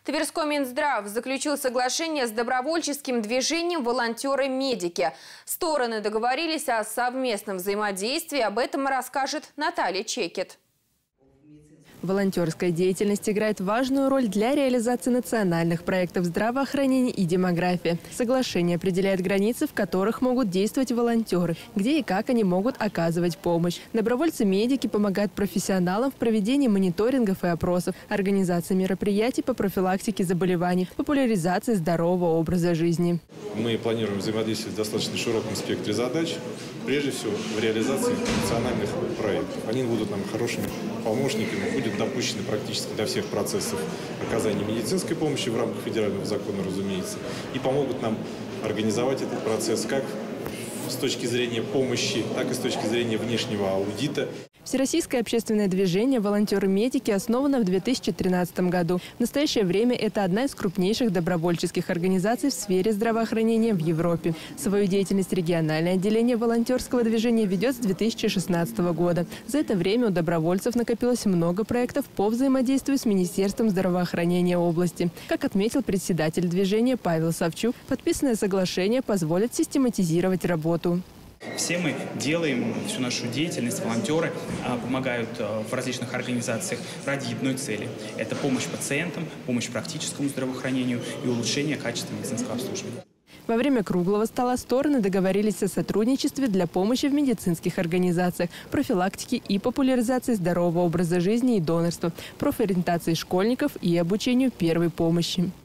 Тверской Минздрав заключил соглашение с добровольческим движением «Волонтеры-медики». Стороны договорились о совместном взаимодействии. Об этом расскажет Наталья Чекет. Волонтерская деятельность играет важную роль для реализации национальных проектов здравоохранения и демографии. Соглашение определяет границы, в которых могут действовать волонтеры, где и как они могут оказывать помощь. Добровольцы-медики помогают профессионалам в проведении мониторингов и опросов, организации мероприятий по профилактике заболеваний, популяризации здорового образа жизни. Мы планируем взаимодействовать в достаточно широком спектре задач, прежде всего в реализации национальных проектов. Они будут нам хорошими помощниками, будут допущены практически до всех процессов оказания медицинской помощи в рамках федерального закона, разумеется, и помогут нам организовать этот процесс как с точки зрения помощи, так и с точки зрения внешнего аудита. Всероссийское общественное движение «Волонтеры-медики» основано в 2013 году. В настоящее время это одна из крупнейших добровольческих организаций в сфере здравоохранения в Европе. Свою деятельность региональное отделение волонтерского движения ведет с 2016 года. За это время у добровольцев накопилось много проектов по взаимодействию с Министерством здравоохранения области. Как отметил председатель движения Павел Савчук, подписанное соглашение позволит систематизировать работу. Все мы делаем всю нашу деятельность, волонтеры помогают в различных организациях ради одной цели. Это помощь пациентам, помощь практическому здравоохранению и улучшение качества медицинского обслуживания. Во время круглого стола стороны договорились о сотрудничестве для помощи в медицинских организациях, профилактике и популяризации здорового образа жизни и донорства, профориентации школьников и обучению первой помощи.